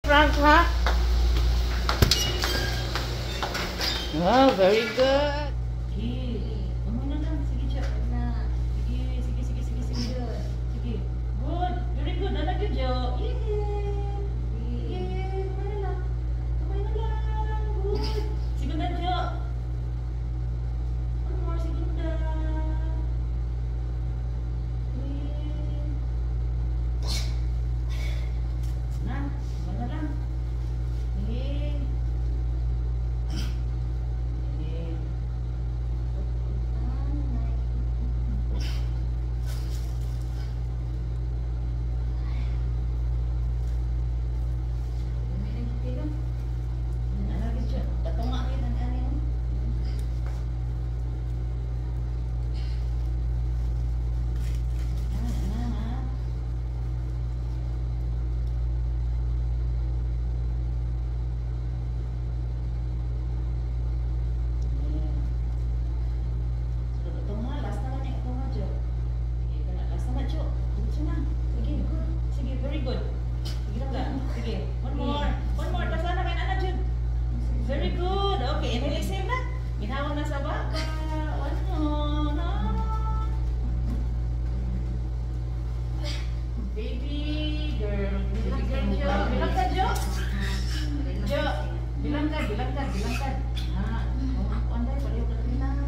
Frank, ha? Wow, very good. Sige. Ano na lang. Sige, Chok. Sige, sige, sige, sige, sige. Sige. Good. Very good. Anak yun, Jo. Yeah. Yeah. Kamay na lang. Kamay na lang. Good. Sige na, Jo. One more. Sige na. Na. Kamay na lang. Yeah. Very good. Okay, release him na. Ginawa na sa baba. Ano na? Baby girl. Bilang ka, Jo. Bilang ka, Jo. Jo. Bilang ka, bilang ka, bilang ka. Ako anday, pareho ka rin na.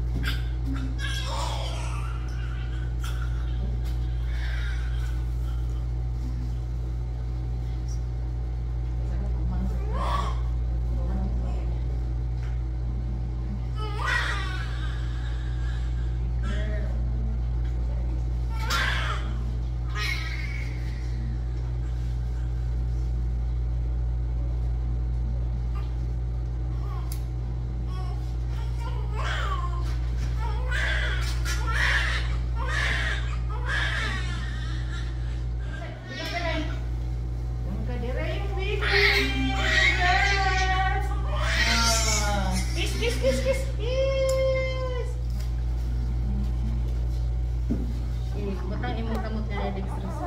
Kiss, kiss, kiss. Batang imong kamot na dextrose.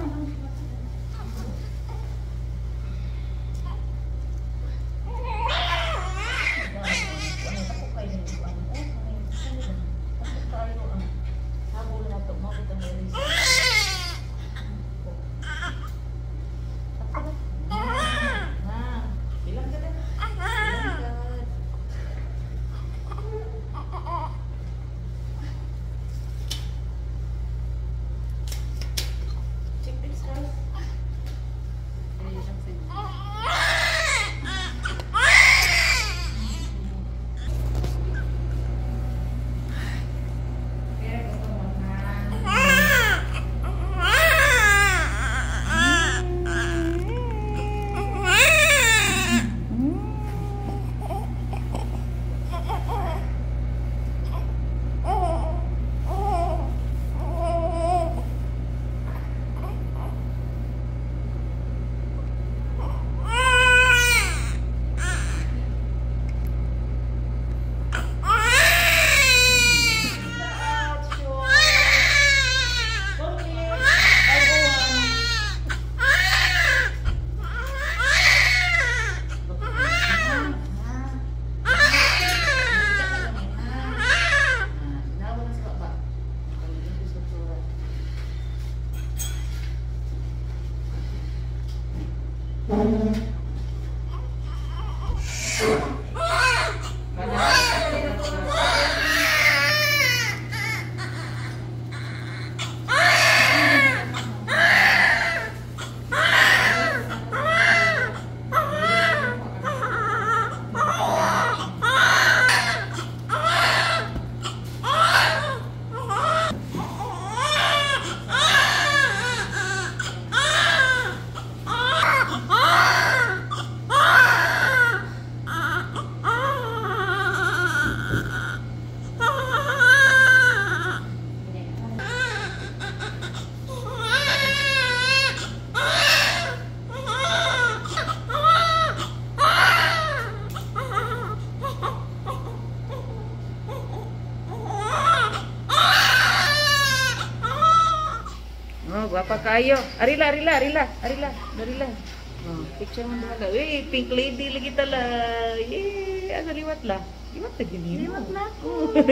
Guwapa kayo. Arila, arila, arila, arila, arila. Oh, picture mo dala. Uy, pink lady lagi tala. Yay! Asa liwat la? Liwat lagi ni. Liwat na ako.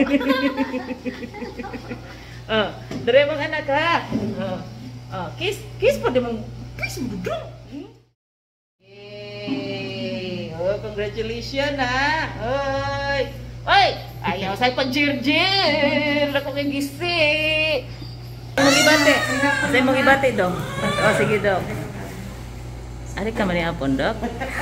Oh, dere mga anak ha. Kiss pa di mong kiss mo dudong. Yay! Oh, congratulations ha. Oy! Oy! Ayaw say pag-jir-jir. Ako kay gisi. Magibate. Say magibate dong. Oh, sige dong. Ari ka man apon dok.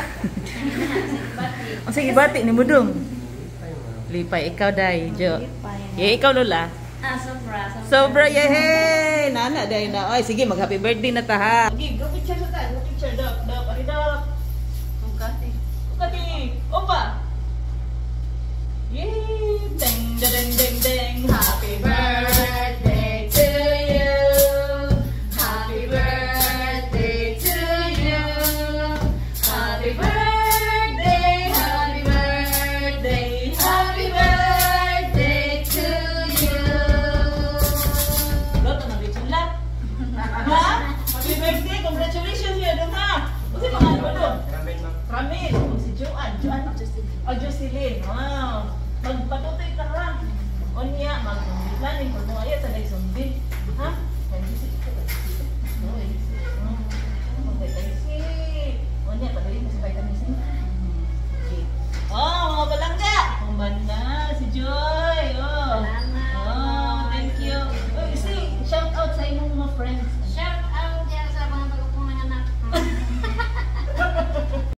Oh, sige bati ni mo dong. Lipay ikaw dai, Jo. Ye ikaw lola. Sobra yehey! Nana day na. Oy, sige mag-happy birthday na ta ha. Sige, go picture sa ta. Go picture dok. Dok, ari dok. Bukati. Bukati. Opa. Yay! Ding ding ding ding. Happy birthday to you. Happy birthday to you. Happy birthday. Happy birthday. Happy birthday to you. Loto na bitin la. Ha? Happy birthday. Congratulations ya dong ha. Kasi mga ano dong? Ramil. Si Joanne. Oh, Jocelyn. Wow. Magpatutoy ka lang. O niya, mag-planning ko mo. Ayan, sanay zombie. Ha? O niya, patuloy mo sa vitamin C.